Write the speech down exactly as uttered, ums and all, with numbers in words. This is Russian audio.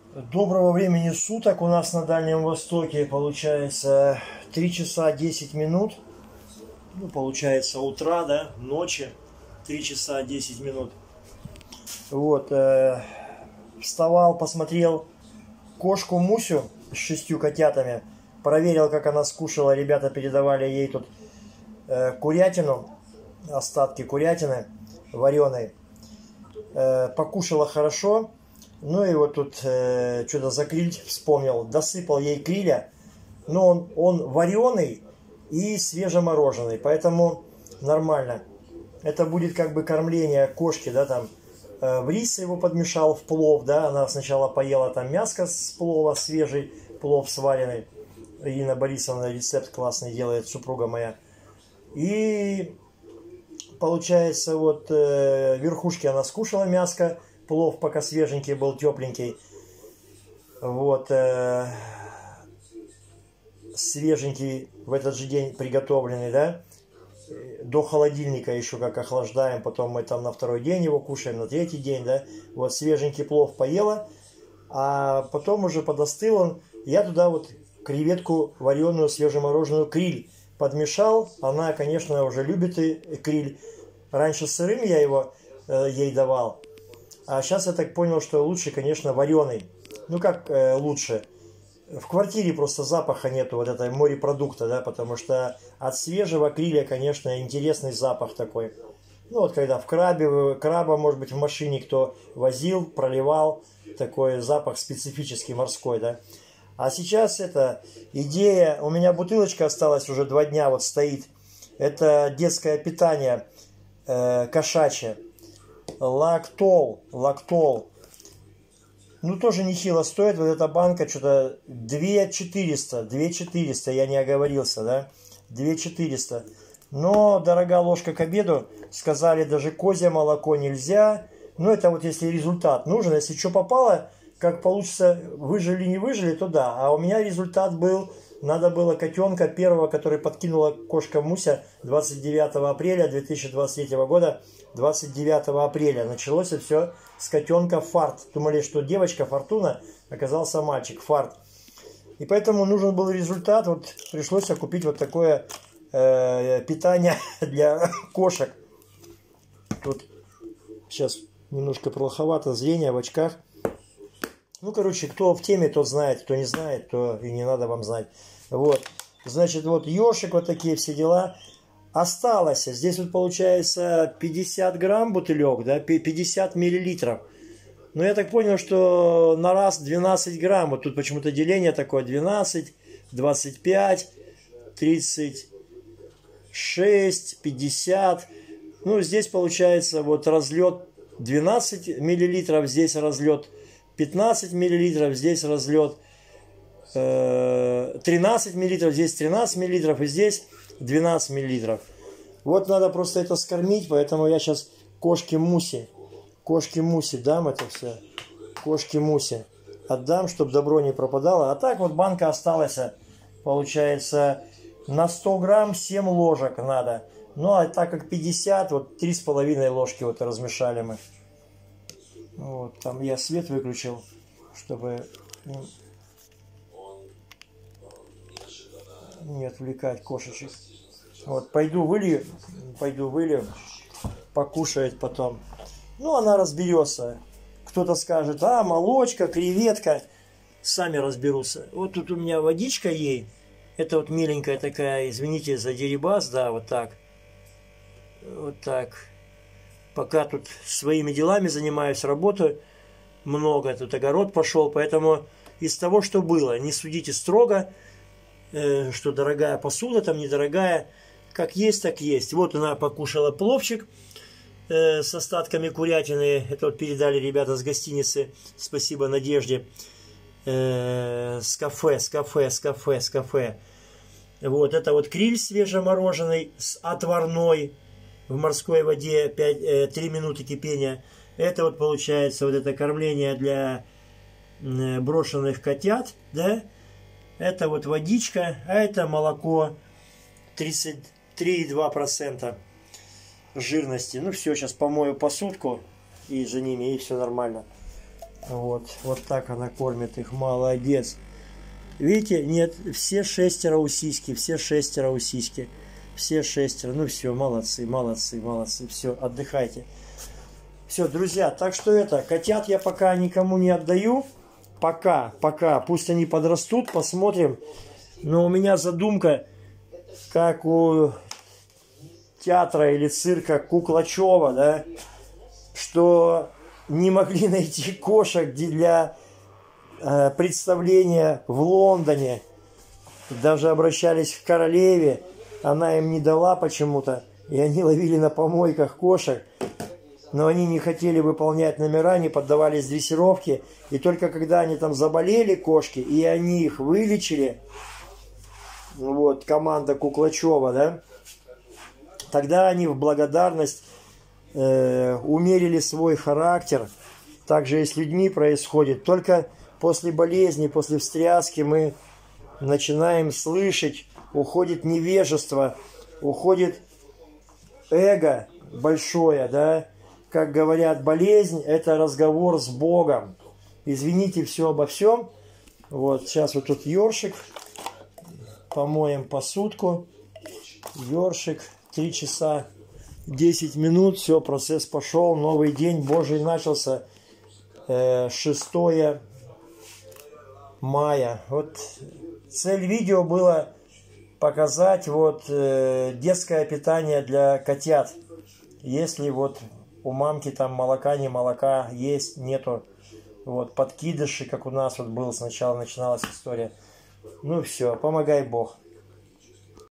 Доброго времени суток. У нас на Дальнем Востоке получается три часа десять минут. Ну, получается утра, да, ночи. три часа десять минут. Вот. Э, вставал, посмотрел кошку Мусю с шестью котятами. Проверил, как она скушала. Ребята передавали ей тут э, курятину. Остатки курятины вареной. Э, покушала хорошо. Ну и вот тут э, что-то за криль вспомнил, досыпал ей криля, но он, он вареный и свежемороженый, поэтому нормально. Это будет как бы кормление кошки, да, там э, в рис его подмешал в плов, да, она сначала поела там мяско с плова, свежий плов сваренный. Ирина Борисовна рецепт классный делает, супруга моя. И получается вот э, верхушки она скушала мяско. Плов пока свеженький был, тепленький. Вот. Э, свеженький в этот же день приготовленный, да. До холодильника еще как охлаждаем. Потом мы там на второй день его кушаем, на третий день, да. Вот свеженький плов поела. А потом уже подостыл он. Я туда вот креветку вареную, свежемороженую, криль подмешал. Она, конечно, уже любит и криль. Раньше сырым я его э, ей давал. А сейчас я так понял, что лучше, конечно, вареный. Ну как э, лучше? В квартире просто запаха нету, вот этой морепродукта, да, потому что от свежего криля, конечно, интересный запах такой. Ну вот когда в крабе, краба, может быть, в машине кто возил, проливал, такой запах специфический морской, да. А сейчас это идея, у меня бутылочка осталась уже два дня, вот стоит. Это детское питание э, кошачье. Лактол, лактол. Ну, тоже нехило стоит. Вот эта банка что-то две четыреста, две четыреста, я не оговорился, да? две четыреста. Но дорогая ложка к обеду. Сказали, даже козье молоко нельзя. Ну, это вот если результат нужен. Если что попало, как получится, выжили, не выжили, то да. А у меня результат был, надо было котенка первого, который подкинула кошка Муся двадцать девятого апреля две тысячи двадцать третьего года. двадцать девятого апреля началось все с котенка Фарт. Думали, что девочка Фортуна, оказался мальчик Фарт. И поэтому нужен был результат. Вот пришлось купить вот такое э, питание для кошек. Тут сейчас немножко плоховато зрение в очках. Ну, короче, кто в теме, тот знает, кто не знает, то и не надо вам знать. Вот. Значит, вот ёшик, вот такие все дела. Осталось, здесь вот получается пятьдесят грамм бутылек, да, пятьдесят миллилитров. Но я так понял, что на раз двенадцать грамм. Вот тут почему-то деление такое: двенадцать, двадцать пять, тридцать шесть, пятьдесят. Ну, здесь получается вот разлет двенадцать миллилитров, здесь разлет пятнадцать миллилитров, здесь разлет э, тринадцать миллилитров, здесь тринадцать миллилитров и здесь двенадцать миллилитров. Вот надо просто это скормить, поэтому я сейчас кошке Муси, кошке Муси дам это все, кошке Муси отдам, чтобы добро не пропадало. А так вот банка осталась, получается, на сто грамм семь ложек надо. Ну а так как пятьдесят, вот три с половиной ложки вот размешали мы. Вот, там я свет выключил, чтобы не отвлекать кошечек. Вот, пойду вылью, пойду вылью, покушает потом. Ну, она разберется. Кто-то скажет, а, молочка, креветка. Сами разберутся. Вот тут у меня водичка ей. Это вот миленькая такая, извините за дерибас, да, вот так. Вот так. Пока тут своими делами занимаюсь, работаю много, тут огород пошел, поэтому из того, что было, не судите строго, э, что дорогая посуда, там недорогая, как есть, так есть. Вот она покушала пловчик э, с остатками курятины, это вот передали ребята с гостиницы, спасибо Надежде, э, с кафе, с кафе, с кафе, с кафе. Вот это вот криль свежемороженый с отварной, в морской воде пять, три минуты кипения. Это вот получается вот это кормление для брошенных котят, да? Это вот водичка, а это молоко тридцать три и два десятых процента жирности. Ну все, сейчас помою посудку и за ними, и все нормально. Вот, вот так она кормит их, молодец. Видите, нет, все шестеро у сиськи, все шестеро у сиськи. Все шестеро, ну все, молодцы, молодцы, молодцы, все, отдыхайте. Все, друзья, так что это, котят я пока никому не отдаю. Пока, пока, пусть они подрастут, посмотрим. Но у меня задумка, как у театра или цирка Куклачева, да, что не могли найти кошек для э, представления в Лондоне. Даже обращались к королеве, она им не дала почему-то, и они ловили на помойках кошек. Но они не хотели выполнять номера, не поддавались дрессировке. И только когда они там заболели, кошки, и они их вылечили, вот, команда Куклачева, да, тогда они в благодарность э, умерили свой характер. Также и с людьми происходит. Только после болезни, после встряски мы начинаем слышать, уходит невежество, уходит эго большое, да. Как говорят, болезнь – это разговор с Богом. Извините все обо всем. Вот, сейчас вот тут ёршик. Помоем посудку. Ёршик. Три часа десять минут. Все, процесс пошел. Новый день Божий начался. шестое мая. Вот цель видео было показать вот детское питание для котят. Если вот у мамки там молока, не молока, есть, нету. Вот, подкидыши, как у нас вот было сначала, начиналась история. Ну все, помогай Бог.